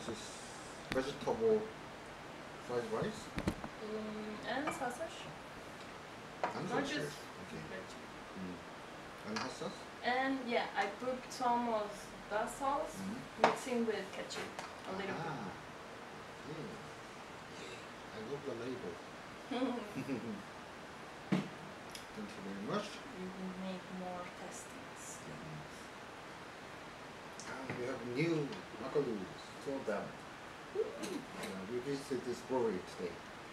this is vegetable fried rice And sausage. and Not sausage. just Okay. veggie. And hot sauce. And yeah, I put some of that sauce mixing with ketchup a little bit. Okay. I love the label. Thank you very much. You will make more testings. And we have new macaroons for them. We visited this brewery today.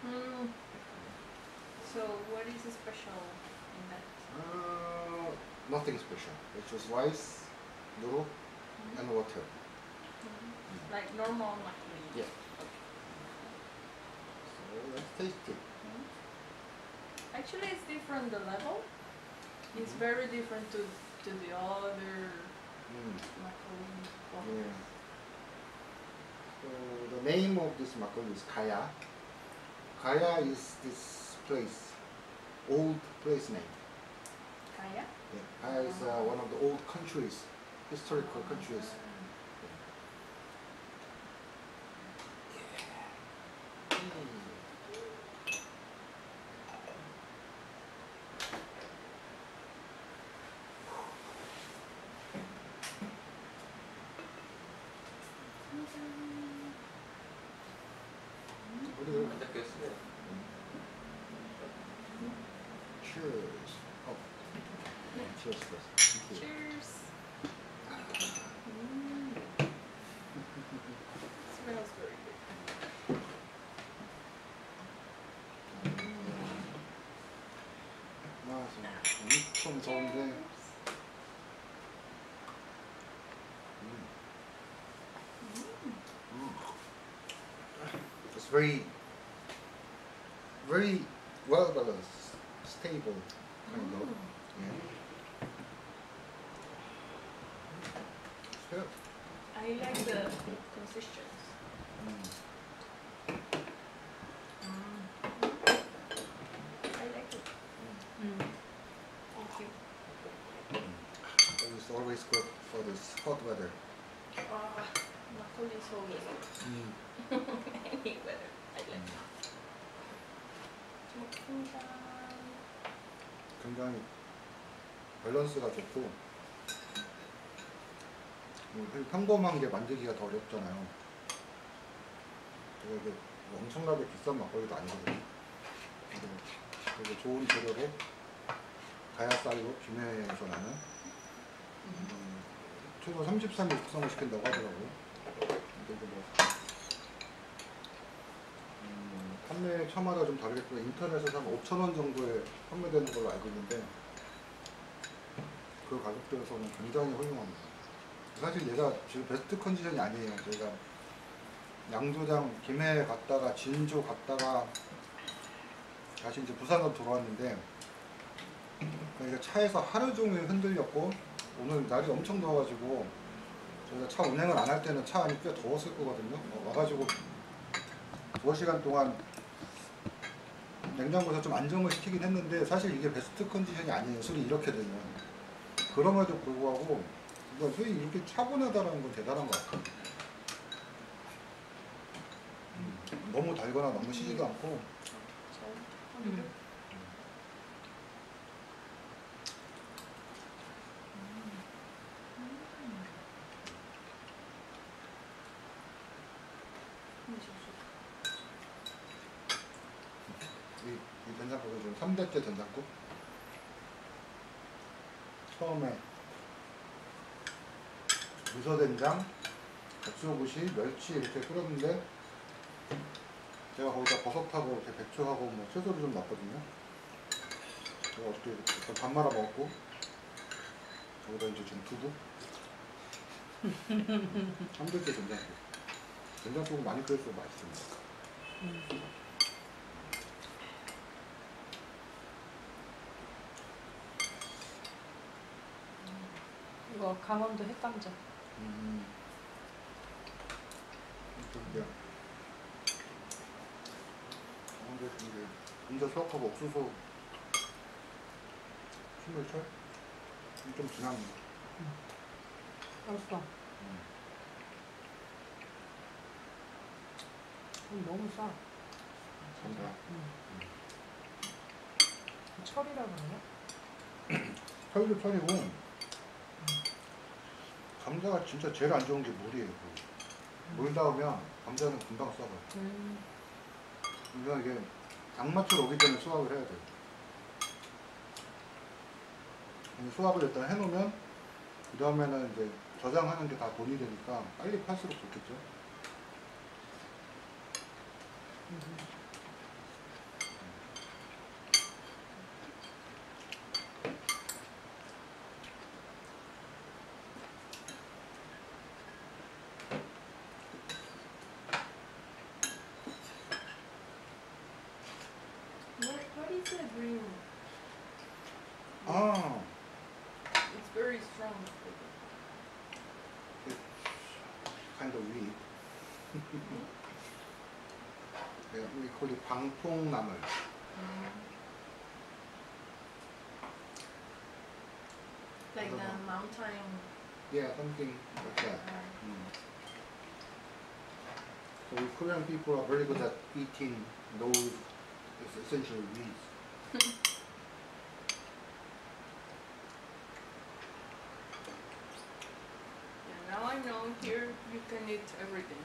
So what is special in that? Nothing special. It's just rice, noodle, and water. Like normal macaroni? Yeah. So let's taste it. Actually, it's different, the level. It's very different to the other macaroni. Yeah. So the name of this macaron is Gaya. Gaya is this place, old place name. Kaya? Yeah. Gaya is one of the old countries, historical countries. Cheers. Oh, cheers first. Thank you. Cheers! Smells very good. 엄청 좋은데. It's very well balanced, stable kind of. Yeah. It's good. I like the consistency. I like it. Thank you. It's always good for this hot weather. Macaulay is always good. Any weather, I like it. 굉장히 밸런스가 좋고 평범한 게 만들기가 더 어렵잖아요. 이게 뭐 엄청나게 비싼 막걸리도 아니거든요. 되게 좋은 재료로 가야쌀로 김해에서 나는 최소 33일 숙성을 시킨다고 하더라고요. 근데 뭐 판매 처마다 좀 다르겠지만 인터넷에서 한 5,000원 정도에 판매되는 걸로 알고 있는데 그 가격대에서는 굉장히 훌륭합니다. 사실 얘가 지금 베스트 컨디션이 아니에요. 저희가 양조장 김해 갔다가 진주 갔다가 다시 이제 부산으로 돌아왔는데 그러니까 차에서 하루 종일 흔들렸고 오늘 날이 엄청 더워가지고 저희가 차 운행을 안 할 때는 차 안이 꽤 더웠을 거거든요. 와가지고 2시간 동안 냉장고에서 좀 안정을 시키긴 했는데 사실 이게 베스트 컨디션이 아니에요. 술이 이렇게 되면. 그럼에도 불구하고 술이 이렇게 차분하다는 건 대단한 것 같아요. 너무 달거나 너무 시지도 않고 이 된장국은 지금 3대째 된장국. 처음에 미소된장, 갓수부시, 멸치 이렇게 끓였는데 제가 거기다 버섯하고 이렇게 배추하고 뭐 채소를 좀 넣었거든요. 제가 어떻게 밥 말아 먹었고 거기다 이제 지금 두부 3대째 된장국. 된장국은 많이 끓일수록 맛있습니다. 이거 강원도 햇감자. 근데 인자 수확하고 옥수수 신물철 좀 진합니다. 맛있어. 너무 싸. 감자. 철이라 그러나? 철도 철이고 감자가 진짜 제일 안 좋은 게 물이에요. 물 닿으면 감자는 금방 썩어요. 그러니까 이게 장마철 오기 전에 수확을 해야 돼요. 수확을 일단 해놓으면 그 다음에는 이제 저장하는 게 다 돈이 되니까 빨리 팔수록 좋겠죠. What is the green? 아, It's very strong. kind of weed. Yeah, we call it 방풍나물. Like the mountain. Yeah, something like that. So Korean people are very good at eating those essential weeds. Yeah, now I know here you can eat everything.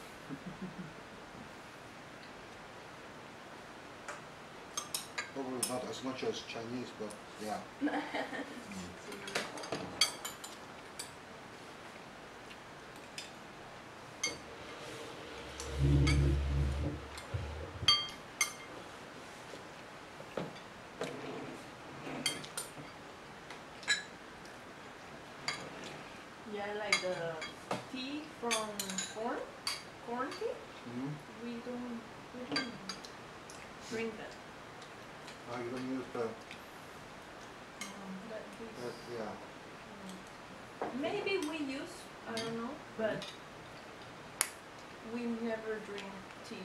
Probably not as much as Chinese, but yeah. Yeah, like the tea from corn tea. Mm-hmm. We don't drink that. You don't use the, But this- yeah. maybe we use, I don't know, but we never drink tea.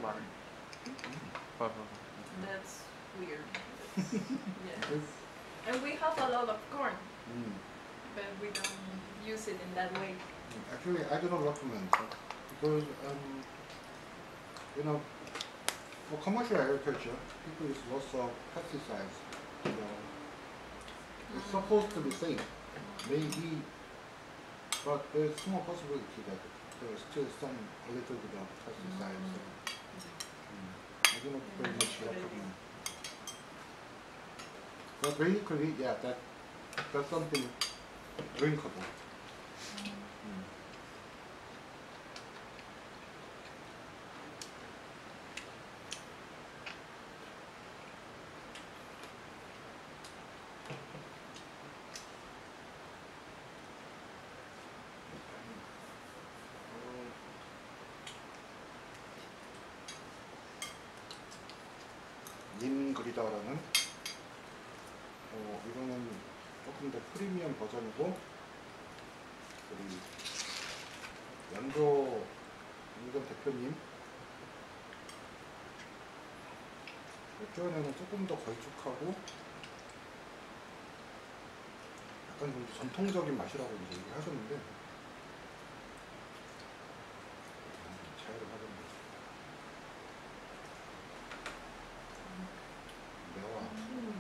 That's weird. Yes. And we have a lot of corn, Mm. but we don't use it in that way. Actually, I do not recommend it because, you know, for commercial agriculture, people use lots of pesticides. You know, it's supposed to be safe, maybe, but there's small possibility that there's still a little bit of pesticides. So, I do not very much recommend. But basically, yeah, that's something drinkable. 님 그리다라는 이거는 조금 더 프리미엄 버전이고 우리 연도 임금 대표님 맥주안에는 조금 더 걸쭉하고 약간 좀 전통적인 맛이라고 이제 얘기를 하셨는데 차이를 하던데 매워.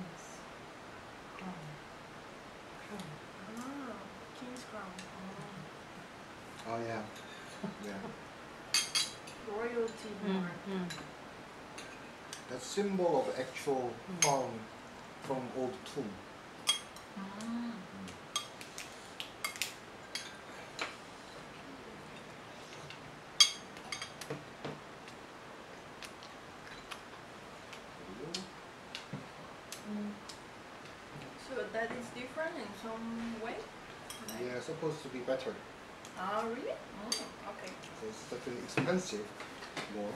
Ah, King's Crown. Oh yeah. Yeah. Royalty mark. That's symbol of actual crown from old tomb. So that is different in some way? Like- Yeah, supposed to be better. Ah, really? Oh, okay. So it's definitely expensive. More.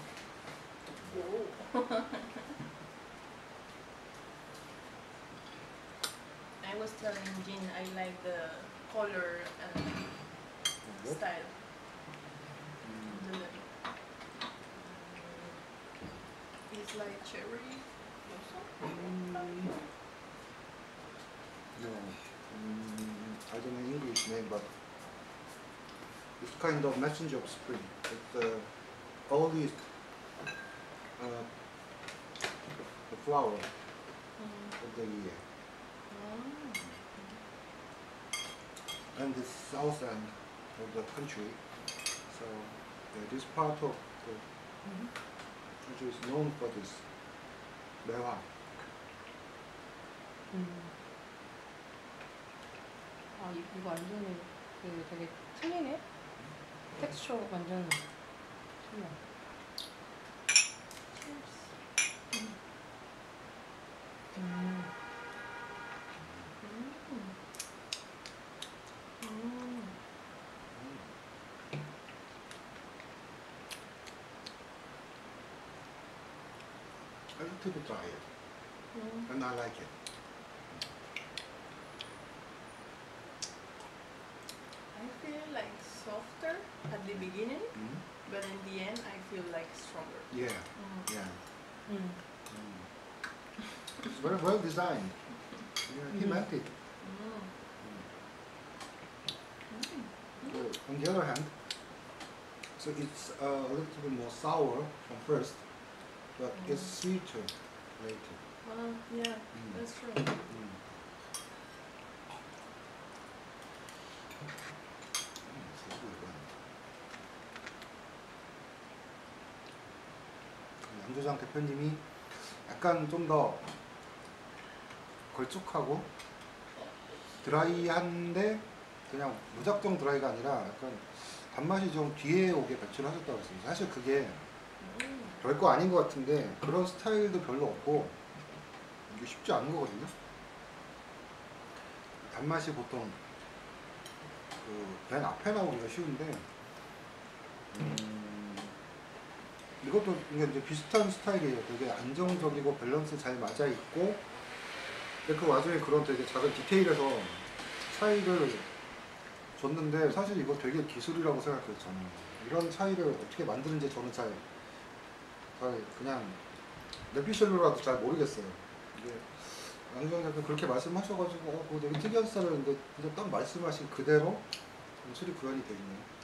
Oh. I was telling Jean I like the color and Yep. style. Mm. The, it's like cherry also. No, I don't know English name, but it's kind of messenger of spring. It's the earliest the flower Mm. of the year. Ah. And the south end of the country. So this part of the country is known for this 매화. 아, 이거 완전히 되게 틀리네? 텍스처 완전 틀려. Cheers. 음. Mm. Mm. A little bit dry, Mm. and I like it. I feel like softer at the beginning, Mm. but in the end, I feel like stronger. Yeah, Mm. yeah. 음. It's very well designed. Yeah, he liked it. Mm. Mm. On the other hand, so it's a little bit more sour from first, but it's sweeter later. Yeah, Mm. that's true. Mm. It's a good one. 양조장 대표님이 약간 좀 더 걸쭉하고 드라이한데 그냥 무작정 드라이가 아니라 약간 단맛이 좀 뒤에 오게 배출을 하셨다고 했습니다. 사실 그게 별거 아닌 것 같은데 그런 스타일도 별로 없고 이게 쉽지 않은 거거든요. 단맛이 보통 그 맨 앞에 나오기가 쉬운데 이것도 이제 비슷한 스타일이에요. 되게 안정적이고 밸런스 잘 맞아 있고 근데 그 와중에 그런 되게 작은 디테일에서 차이를 줬는데 사실 이거 되게 기술이라고 생각해요. 저는 이런 차이를 어떻게 만드는지 저는 잘 그냥 내피셜로라도 잘 모르겠어요. 이게 양조장님 그렇게 말씀하셔가지고 그거 되게 특이한 스타일인데 진짜 딱 말씀하신 그대로 연출이 구현이 되겠네요.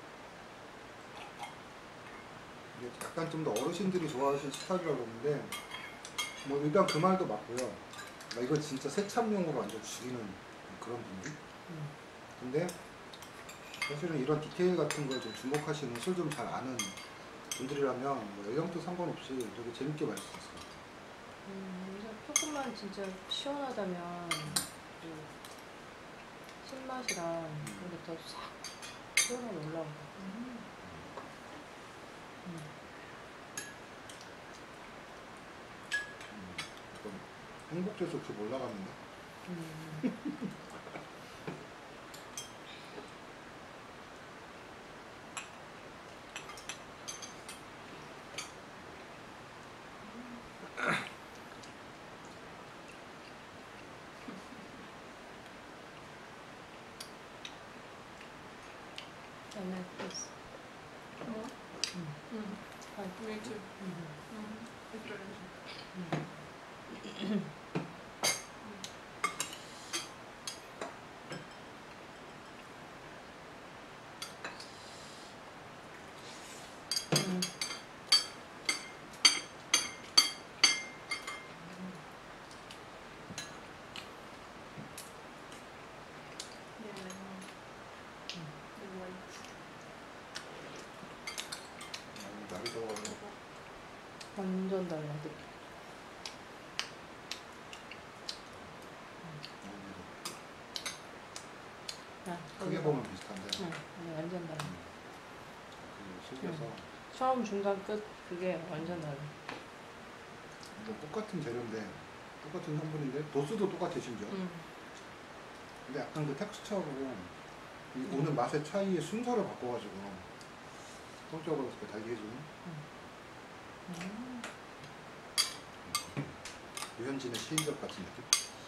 이게 약간 좀 더 어르신들이 좋아하시는 스타일이라고 그러는데 뭐 일단 그 말도 맞고요. 이거 진짜 세참용으로 완전 죽이는 그런 분위기? 근데 사실은 이런 디테일 같은 걸 좀 주목하시는 술 좀 잘 아는 분들이라면 뭐 연령도 상관없이 되게 재밌게 마실 수 있어요. 그래서 조금만 진짜 시원하다면 그 신맛이랑 이게 더 싹 시원하게 올라오고. 약간 행복해서 그 올라가는데 I like this. Me too. It's very nice. Yeah, the white. 날이 더워서 완전 달라. 크게 보면 비슷한데 응, 완전 달라. 그 속에서 처음, 중간, 끝 그게 완전 달라. 뭐 똑같은 재료인데 똑같은 성분인데 도수도 똑같아 심지어 근데 약간 그 텍스처하고 이 오는 맛의 차이의 순서를 바꿔가지고 성격으로 이렇게 달게 해주는 유현진의 시인적 같은 느낌?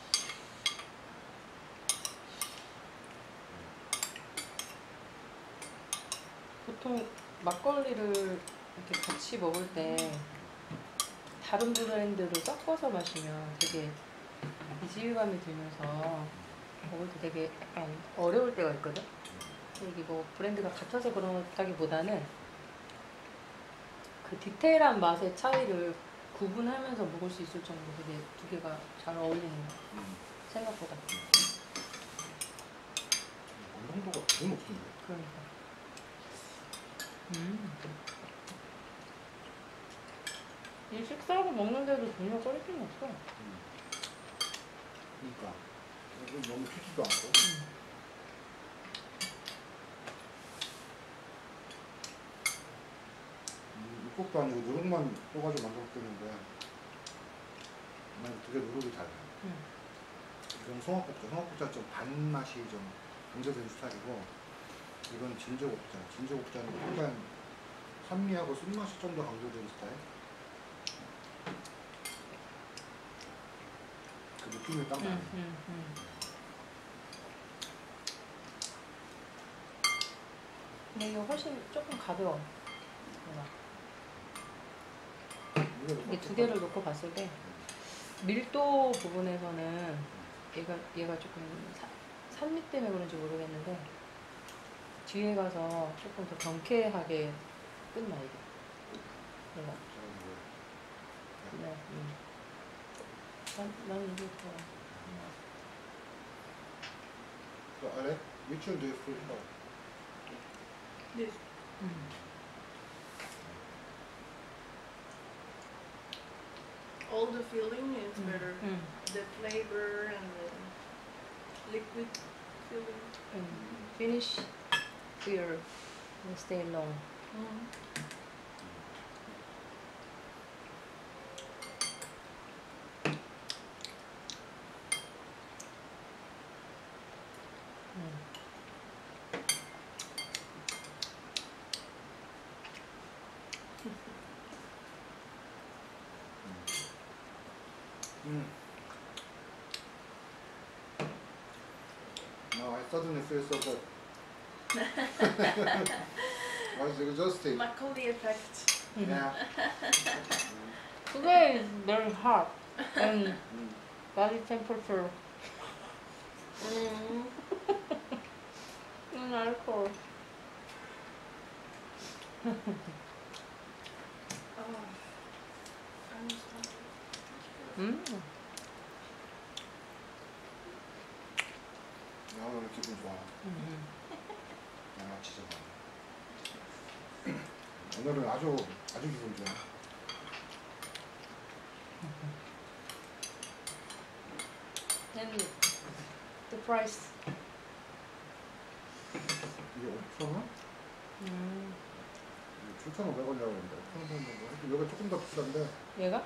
보통 막걸리를 이렇게 같이 먹을 때 다른 브랜드를 섞어서 마시면 되게 이질감이 들면서 먹을 때 되게 약간 어려울 때가 있거든. 이게 뭐 브랜드가 같아서 그렇다기보다는 그 디테일한 맛의 차이를 구분하면서 먹을 수 있을 정도로 되게 두 개가 잘 어울리는 거 생각보다. 완성도가 되게 높은데. 그러니까. 이 식사하고 먹는데도 전혀 꺼릴 필요 없어. 그러니까 이건 너무 튀지도 않고. 육국도 아니고 누룩만 떠가지고 만들었겠는데 난 되게 누룩이 달라요. 이건 송화국자. 송화국자 좀 단맛이 좀 강조된 스타일이고 이건 진저국자. 진저국자는 약간 산미하고 쓴맛이 좀 더 강조된 스타일. 그 느낌이 딱 나요. 근데 이게 훨씬 조금 가벼워. 뭔가. 이게 두 개를 놓고 봤을 때 밀도 부분에서는 얘가 조금 산미 때문에 그런지 모르겠는데 뒤에 가서 조금 더 경쾌하게 끝나 이게. 얘가. 네. 난 이게 더. So Alec, which one do you prefer? This. All the filling is better. The flavor and the liquid filling. Finish here and stay long. Now I suddenly feel so good. Was exhausted. Macaulay effect. Yeah. Today is very hot and body temperature and alcohol. Oh, I'm sorry. 야, 오늘 기분 좋아. 야, 진짜 좋아. 오늘은 아주 기분 좋아. And the price. 이게 5,000원? 7,500원이라고 했는데 5,000원 정도. 여기가 조금 더 비싼데. 얘가?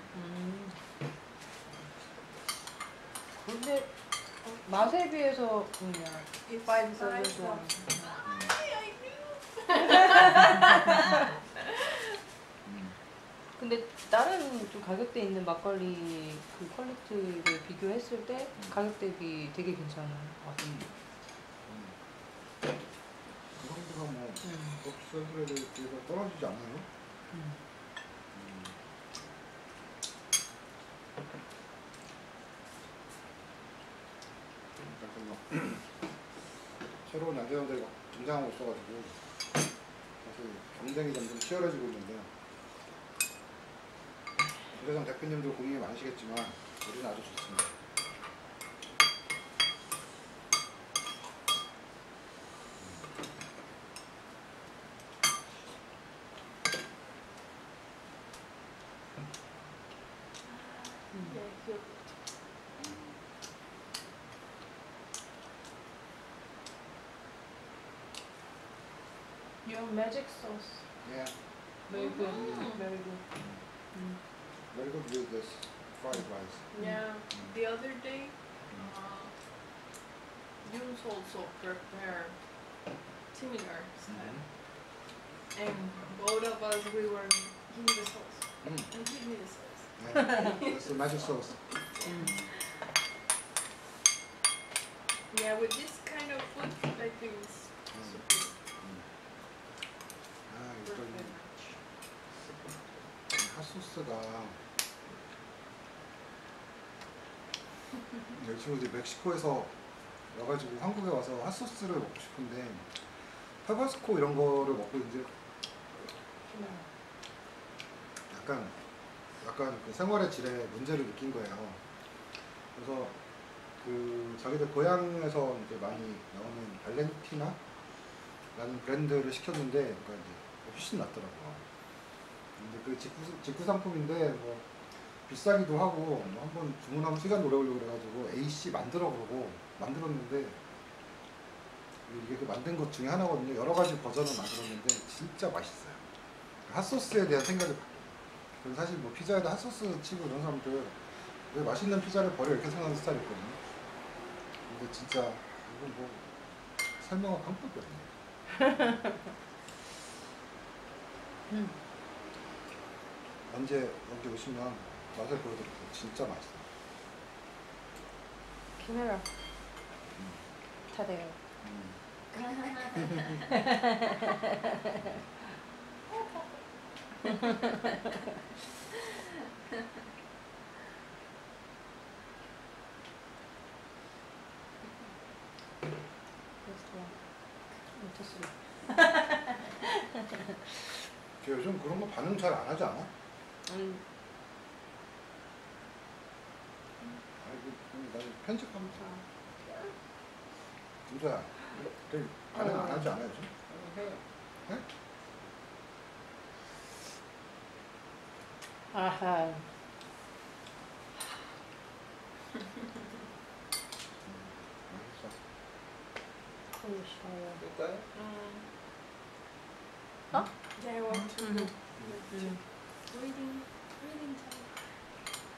근데 맛에 비해서 그냥 It's 5,000원. I knew. 근데 다른 좀 가격대 있는 막걸리 그 퀄리티를 비교했을 때 가격 대비 되게 괜찮은 것 같아요. 그 정도가 뭐 비싼 거에 비해서 떨어지지 않아요? 새로운 양조장들이 막 등장하고 있어가지고 사실 경쟁이 점점 치열해지고 있는데 부회장 대표님도 고민이 많으시겠지만 우리는 아주 좋습니다. Yeah, good. Your magic sauce. Yeah, Very good. Mm. Very good. very good with this fried rice. Yeah, the other day, Yun's also prepared similar style. And both of us, we were, give me the sauce. And give me the sauce. Yeah, that's the magic sauce. Yeah, with this kind of food, I think it's super 아, 일단 perfect. 핫소스가 이 친구들이 멕시코에서 와가지고 한국에 와서 핫소스를 먹고 싶은데 타바스코 이런 거를 먹고 이제 약간 그 생활의 질에 문제를 느낀 거예요. 그래서 그 자기들 고향에서 이제 많이 나오는 발렌티나라는 브랜드를 시켰는데 그러니까 이제 훨씬 낫더라고요. 근데 그 직구 상품인데 뭐 비싸기도 하고 뭐 한번 주문하면 시간 오래 걸리고 그래가지고 AC 만들어 그러고 만들었는데 이게 그 만든 것 중에 하나거든요. 여러 가지 버전을 만들었는데 진짜 맛있어요. 핫소스에 대한 생각이 바뀌어요. 그래서 사실 뭐 피자에다 핫소스 치고 이런 사람들 왜 맛있는 피자를 버려 이렇게 생각하는 스타일이 있거든요. 근데 진짜 이건 뭐 설명할 방법이 없네. 언제 여기 오시면 맛을 보여드릴게요. 진짜 맛있어요. 카메라 다 돼요. 걔 요즘 그런 거 반응 잘 안 하지 않아? 아니, 나 편집하면서 진짜야. 걔 반응 안 하지 않아 요즘? 해요. 네? 아하. 맛있어. 너무 싫어요. 될까요? 어? Yeah, I want to. 음. Reading time.